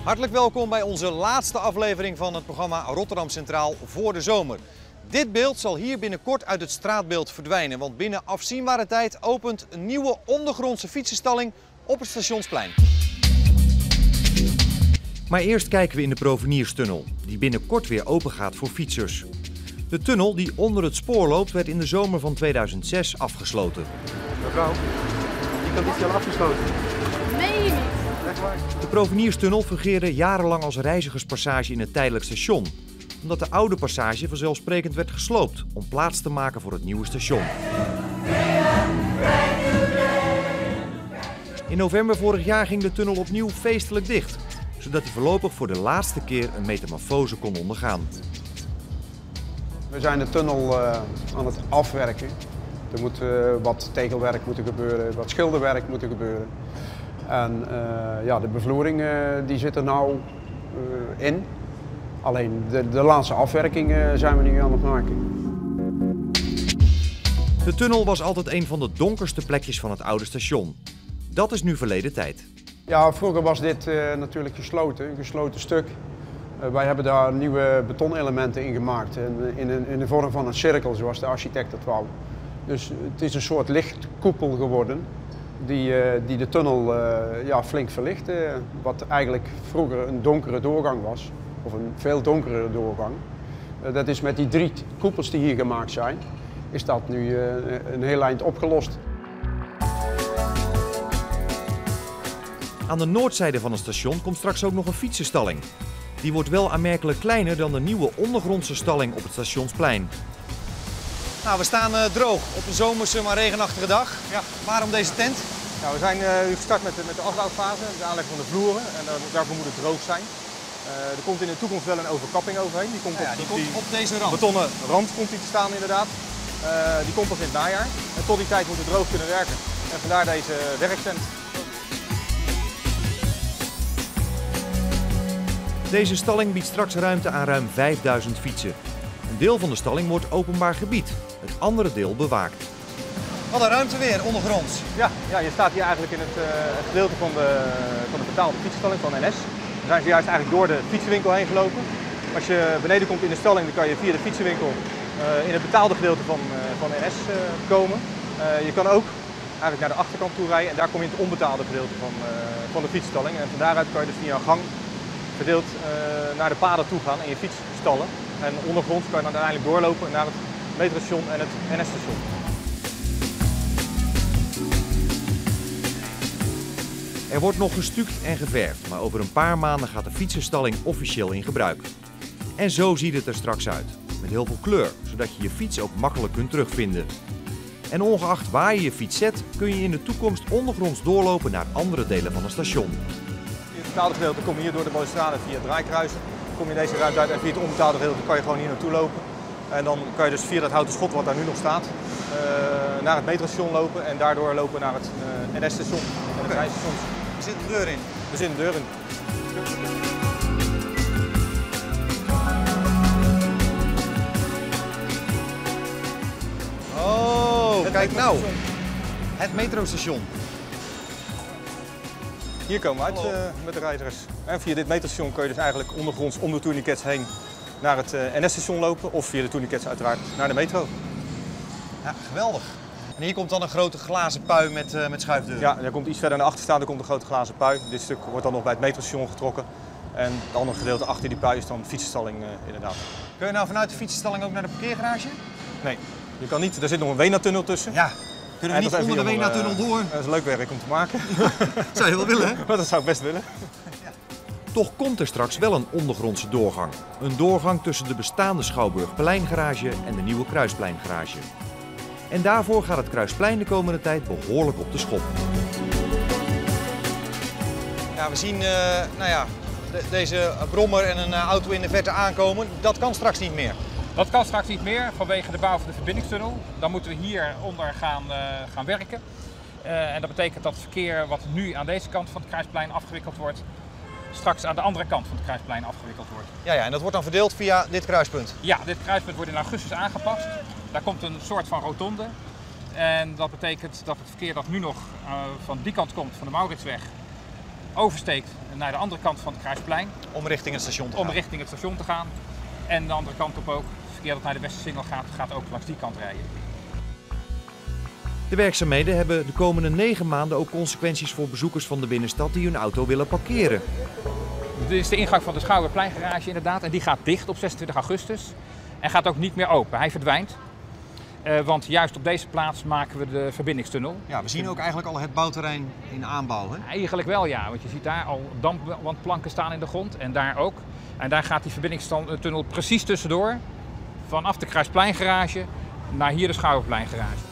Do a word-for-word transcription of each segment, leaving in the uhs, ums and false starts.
Hartelijk welkom bij onze laatste aflevering van het programma Rotterdam Centraal voor de zomer. Dit beeld zal hier binnenkort uit het straatbeeld verdwijnen, want binnen afzienbare tijd opent een nieuwe ondergrondse fietsenstalling op het Stationsplein. Maar eerst kijken we in de Provenierstunnel, die binnenkort weer open gaat voor fietsers. De tunnel die onder het spoor loopt werd in de zomer van tweeduizend zes afgesloten. Mevrouw, die kant is hier al afgesloten. Meen je niet? De Provenierstunnel fungeerde jarenlang als reizigerspassage in het tijdelijk station, omdat de oude passage vanzelfsprekend werd gesloopt om plaats te maken voor het nieuwe station. In november vorig jaar ging de tunnel opnieuw feestelijk dicht, zodat hij voorlopig voor de laatste keer een metamorfose kon ondergaan. We zijn de tunnel uh, aan het afwerken. Er moet uh, wat tegelwerk moeten gebeuren, wat schilderwerk moet gebeuren. En uh, ja, de bevloering uh, die zit er nou uh, in. Alleen de, de laatste afwerking uh, zijn we nu aan het maken. De tunnel was altijd een van de donkerste plekjes van het oude station. Dat is nu verleden tijd. Ja, vroeger was dit uh, natuurlijk gesloten, een gesloten stuk. Uh, wij hebben daar nieuwe betonelementen in gemaakt, in, in, in de vorm van een cirkel zoals de architect het wou. Dus het is een soort lichtkoepel geworden die, uh, die de tunnel uh, ja, flink verlicht. Uh, wat eigenlijk vroeger een donkere doorgang was, of een veel donkere doorgang. Uh, dat is met die drie koepels die hier gemaakt zijn, is dat nu uh, een heel eind opgelost. Aan de noordzijde van het station komt straks ook nog een fietsenstalling. Die wordt wel aanmerkelijk kleiner dan de nieuwe ondergrondse stalling op het Stationsplein. Nou, we staan uh, droog op een zomerse maar regenachtige dag. Ja. Waarom deze tent? Nou, we zijn uh, gestart met de, met de afbouwfase, de aanleg van de vloeren. En uh, daarvoor moet het droog zijn. Uh, er komt in de toekomst wel een overkapping overheen. Die komt, ja, ja, op, die op, komt die op deze rand. betonnen rand komt die te staan inderdaad. Uh, die komt pas in het najaar. En tot die tijd moet het droog kunnen werken. En vandaar deze werktent. Deze stalling biedt straks ruimte aan ruim vijfduizend fietsen. Een deel van de stalling wordt openbaar gebied, het andere deel bewaakt. Wat een ruimte weer, ondergronds. Ja, ja, je staat hier eigenlijk in het, uh, het gedeelte van de, van de betaalde fietsstalling van N S. We zijn zojuist eigenlijk door de fietsenwinkel heen gelopen. Als je beneden komt in de stalling, dan kan je via de fietsenwinkel uh, in het betaalde gedeelte van, uh, van N S uh, komen. Uh, je kan ook eigenlijk naar de achterkant toe rijden en daar kom je in het onbetaalde gedeelte van, uh, van de fietsstalling. En van daaruit kan je dus via een gang gedeeld uh, naar de paden toe gaan en je fiets stallen. En ondergronds kan je dan uiteindelijk doorlopen naar het metrostation en het N S-station. Er wordt nog gestuukt en geverfd, maar over een paar maanden gaat de fietsenstalling officieel in gebruik. En zo ziet het er straks uit, met heel veel kleur, zodat je je fiets ook makkelijk kunt terugvinden. En ongeacht waar je je fiets zet, kun je in de toekomst ondergronds doorlopen naar andere delen van het station. In het betaalde gedeelte kom je hier door de balustrade via het draaikruisen. Kom je deze ruimte uit en via het onbetaalde gedeelte kan je gewoon hier naartoe lopen. En dan kan je dus via dat houten schot wat daar nu nog staat, uh, naar het metrostation lopen en daardoor lopen naar het uh, N S-station en het rijstation. Er zit de deur in. Er zit een deur in. Oh, het kijk nou. Het metrostation. Hier komen we uit uh, met de reizigers. En via dit metrostation kun je dus eigenlijk ondergronds om de tourniquets heen naar het uh, N S-station lopen of via de tourniquets uiteraard naar de metro. Ja, geweldig. En hier komt dan een grote glazen pui met, uh, met schuifdeuren. Ja, daar komt iets verder naar achter staan, daar komt een grote glazen pui. Dit stuk wordt dan nog bij het metrostation getrokken. En het andere gedeelte achter die pui is dan de fietsenstalling uh, inderdaad. Kun je nou vanuit de fietsenstalling ook naar de parkeergarage? Nee, je kan niet. Er zit nog een Wena-tunnel tussen. Ja. Kunnen we en niet onder de Wena-tunnel door? Dat is leuk werk om te maken. Zou je wel willen, hè? Maar dat zou ik best willen. Ja. Toch komt er straks wel een ondergrondse doorgang. Een doorgang tussen de bestaande Schouwburgpleingarage en de nieuwe Kruispleingarage. En daarvoor gaat het Kruisplein de komende tijd behoorlijk op de schop. Ja, we zien uh, nou ja, de, deze brommer en een uh, auto in de verte aankomen. Dat kan straks niet meer. Dat kan straks niet meer vanwege de bouw van de verbindingstunnel. Dan moeten we hieronder gaan, uh, gaan werken. Uh, en dat betekent dat het verkeer wat nu aan deze kant van het Kruisplein afgewikkeld wordt, straks aan de andere kant van het Kruisplein afgewikkeld wordt. Ja, ja, en dat wordt dan verdeeld via dit kruispunt? Ja, dit kruispunt wordt in augustus aangepast. Daar komt een soort van rotonde. En dat betekent dat het verkeer dat nu nog uh, van die kant komt, van de Mauritsweg, oversteekt naar de andere kant van het Kruisplein. Om richting het station te gaan. Om richting het station te gaan. En de andere kant op ook, het verkeer dat naar de Westersingel gaat, gaat ook langs die kant rijden. De werkzaamheden hebben de komende negen maanden ook consequenties voor bezoekers van de binnenstad die hun auto willen parkeren. Dit is de ingang van de Schouwburgpleingarage inderdaad en die gaat dicht op zesentwintig augustus en gaat ook niet meer open. Hij verdwijnt, uh, want juist op deze plaats maken we de verbindingstunnel. Ja, we zien ook eigenlijk al het bouwterrein in aanbouw, hè? Eigenlijk wel ja, want je ziet daar al dampwandplanken staan in de grond en daar ook. En daar gaat die verbindingstunnel precies tussendoor, vanaf de Kruispleingarage naar hier de Schouwburgpleingarage.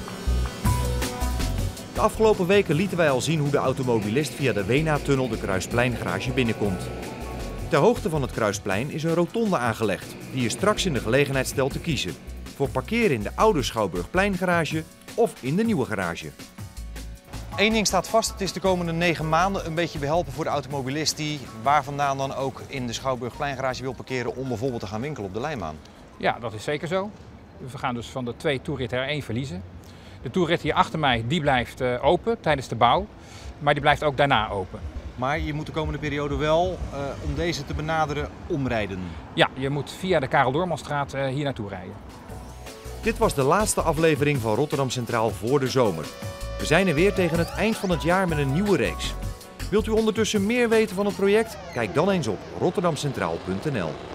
De afgelopen weken lieten wij al zien hoe de automobilist via de Wena-tunnel de Kruispleingarage binnenkomt. Ter hoogte van het Kruisplein is een rotonde aangelegd, die je straks in de gelegenheid stelt te kiezen. Voor parkeren in de oude Schouwburgpleingarage of in de nieuwe garage. Eén ding staat vast, het is de komende negen maanden een beetje behelpen voor de automobilist die waar vandaan dan ook in de Schouwburgpleingarage wil parkeren om bijvoorbeeld te gaan winkelen op de Lijnbaan. Ja, dat is zeker zo. We gaan dus van de twee toeritten er één verliezen. De toerit hier achter mij die blijft uh, open tijdens de bouw, maar die blijft ook daarna open. Maar je moet de komende periode wel, uh, om deze te benaderen, omrijden. Ja, je moet via de Karel Doormanstraat uh, hier naartoe rijden. Dit was de laatste aflevering van Rotterdam Centraal voor de zomer. We zijn er weer tegen het eind van het jaar met een nieuwe reeks. Wilt u ondertussen meer weten van het project? Kijk dan eens op rotterdam centraal punt n l.